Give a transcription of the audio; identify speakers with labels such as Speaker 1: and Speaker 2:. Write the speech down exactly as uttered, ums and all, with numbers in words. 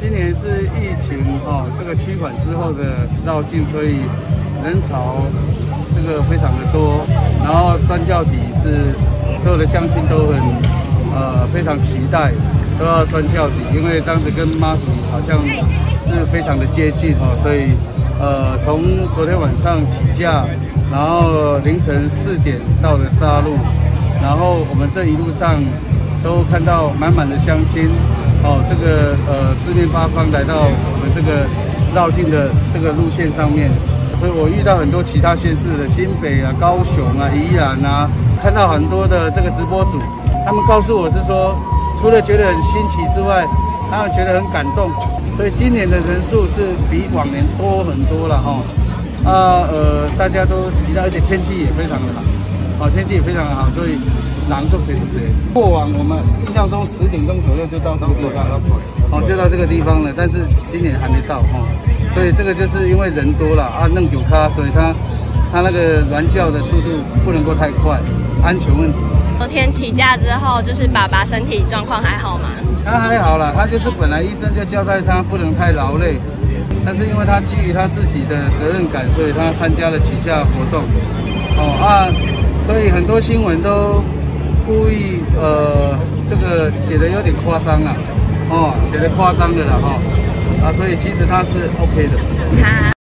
Speaker 1: 今年是疫情哦，这个趋缓之后的绕境，所以人潮这个非常的多。然后钻教底是所有的乡亲都很呃非常期待，都要钻教底，因为这样子跟妈祖好像是非常的接近哦，所以呃从昨天晚上起驾，然后凌晨四点到了沙鹿，然后我们这一路上都看到满满的乡亲。哦，这个呃四面八方来到我们这个绕境的这个路线上面，所以我遇到很多其他县市的新北啊、高雄啊、宜兰啊，看到很多的这个直播主，他们告诉我是说，除了觉得很新奇之外，他们觉得很感动，所以今年的人数是比往年多很多了哈。啊呃，大家都期待，而且天气也非常的好，哦，天气也非常的好，所以。人做谁做谁。过往我们印象中十点钟左右就到这个地方，哦，就到这个地方了。但是今年还没到哦，所以这个就是因为人多了啊，弄九咖，所以它它那个銮轿的速度不能够太快，安全问题。
Speaker 2: 昨天起驾之后，就是爸爸身体状况还好吗？
Speaker 1: 他还好啦，他就是本来医生就交代他不能太劳累，但是因为他基于他自己的责任感，所以他参加了起驾活动。哦啊，所以很多新闻都。故意呃，这个写的有点夸张了，哦，写的夸张的了哈，啊，所以其实它是 OK 的。